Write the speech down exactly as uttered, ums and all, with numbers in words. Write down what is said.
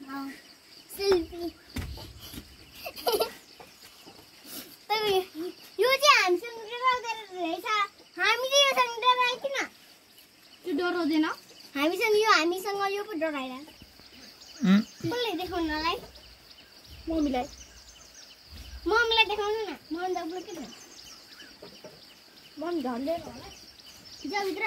selfie तर यो चाहिँ हामीसँग डराउँदैन रहेछ हामीले यो सँग डराइकिन त्यो डराउँदैन हामीसँग यो हामीसँग यो पो डराइरहेछ कसले देखाउनलाई मम्मीलाई मम्मीलाई देखाउनु न मम्मी दाबु के छ मम्मी झन्डै होला जा भित्र